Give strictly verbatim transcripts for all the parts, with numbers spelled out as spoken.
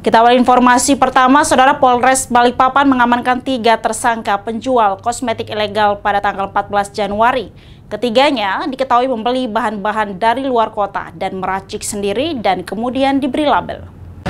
Kita awal informasi pertama, Saudara. Polres Balikpapan mengamankan tiga tersangka penjual kosmetik ilegal pada tanggal empat belas Januari. Ketiganya diketahui membeli bahan-bahan dari luar kota dan meracik sendiri dan kemudian diberi label.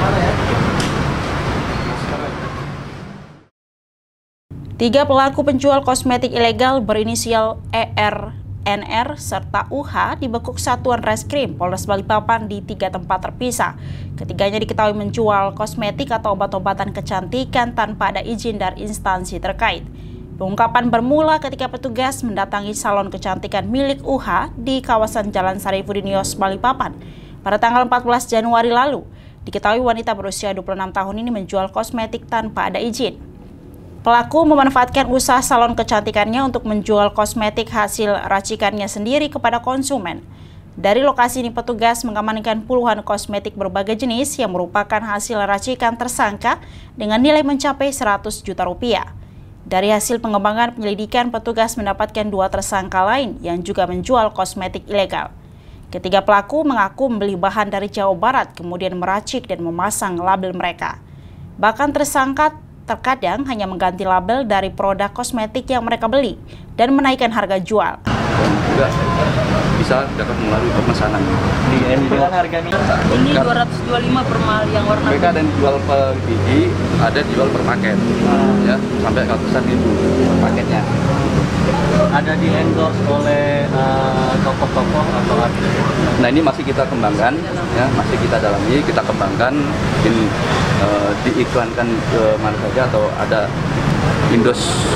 Tiga pelaku penjual kosmetik ilegal berinisial E R, N R, serta U H dibekuk Satuan Reskrim Polres Balikpapan di tiga tempat terpisah. Ketiganya diketahui menjual kosmetik atau obat-obatan kecantikan tanpa ada izin dari instansi terkait. Pengungkapan bermula ketika petugas mendatangi salon kecantikan milik U H di kawasan Jalan Sarifudin Yos, Balikpapan pada tanggal empat belas Januari lalu. Diketahui wanita berusia dua puluh enam tahun ini menjual kosmetik tanpa ada izin. Pelaku memanfaatkan usaha salon kecantikannya untuk menjual kosmetik hasil racikannya sendiri kepada konsumen. Dari lokasi ini petugas mengamankan puluhan kosmetik berbagai jenis yang merupakan hasil racikan tersangka dengan nilai mencapai seratus juta rupiah. Dari hasil pengembangan penyelidikan, petugas mendapatkan dua tersangka lain yang juga menjual kosmetik ilegal. Ketiga pelaku mengaku membeli bahan dari Jawa Barat, kemudian meracik dan memasang label mereka. Bahkan tersangka terkadang hanya mengganti label dari produk kosmetik yang mereka beli dan menaikkan harga jual. Juga bisa dapat melalui pemesanan. Di ini dengan harganya ini dua ratus dua puluh lima per mal yang warna mereka ada yang jual per biji, ada jual per paket, hmm. ya sampai ratusan ribu per paketnya. Ada di endorse oleh tokoh-tokoh uh, atau artis. Nah ini masih kita kembangkan, ya masih kita dalami, kita kembangkan, mungkin uh, diiklankan ke mana saja atau ada indos.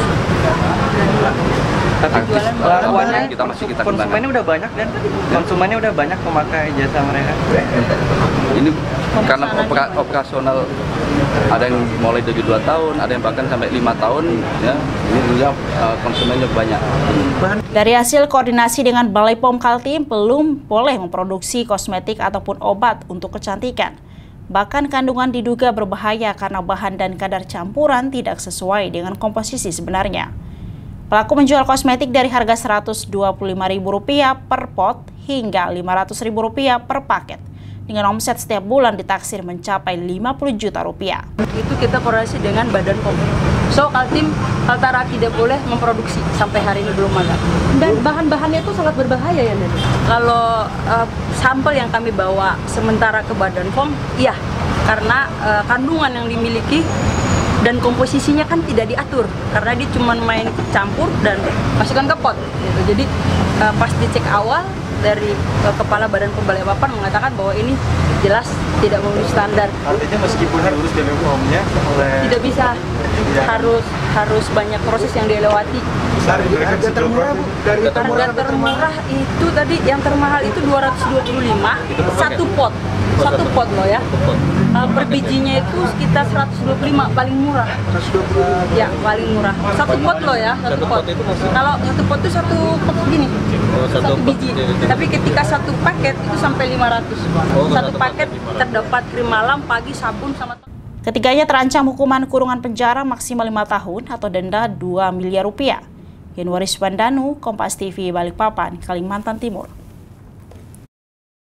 Tapi lawannya kita masih kita konsumennya udah banyak dan konsumennya udah banyak memakai jasa mereka. Ini karena opera, operasional ada yang mulai dari dua tahun, ada yang bahkan sampai lima tahun, ya. Ini juga uh, konsumennya banyak. Dari hasil koordinasi dengan Balai Pom Kaltim, belum boleh memproduksi kosmetik ataupun obat untuk kecantikan. Bahkan kandungan diduga berbahaya karena bahan dan kadar campuran tidak sesuai dengan komposisi sebenarnya. Pelaku menjual kosmetik dari harga seratus dua puluh lima ribu rupiah per pot hingga lima ratus ribu rupiah per paket. Dengan omset setiap bulan ditaksir mencapai lima puluh juta rupiah. Itu kita koordinasi dengan Badan Pom. So, Kaltim, Kaltara tidak boleh memproduksi sampai hari ini belum ada. Dan bahan-bahannya itu sangat berbahaya ya, Nenek? Kalau uh, sampel yang kami bawa sementara ke Badan Pom, iya, karena uh, kandungan yang dimiliki dan komposisinya kan tidak diatur karena dia cuma main campur dan masukkan ke pot gitu. Jadi uh, pas dicek awal dari uh, kepala Badan Pom Balikpapan mengatakan bahwa ini jelas tidak memenuhi standar. Artinya meskipun diurus B P O M-nya oleh tidak bisa, ya. harus harus banyak proses yang dilewati. Dari harga termurah Bu, dari harga termurah itu tadi yang termahal itu dua ratus dua puluh lima satu pot. Satu pot loh ya. Uh, per bijinya itu sekitar seratus dua puluh lima paling murah. Ya, paling murah. Satu pot loh ya, satu pot. Kalau satu pot itu satu pot gini. Satu biji. Tapi ketika satu paket itu sampai lima ratus. Satu paket terdapat krim malam, pagi, sabun sama. Ketiganya terancam hukuman kurungan penjara maksimal lima tahun atau denda dua miliar rupiah. Yanuaris Bandanu, Kompas T V, Balikpapan, Kalimantan Timur.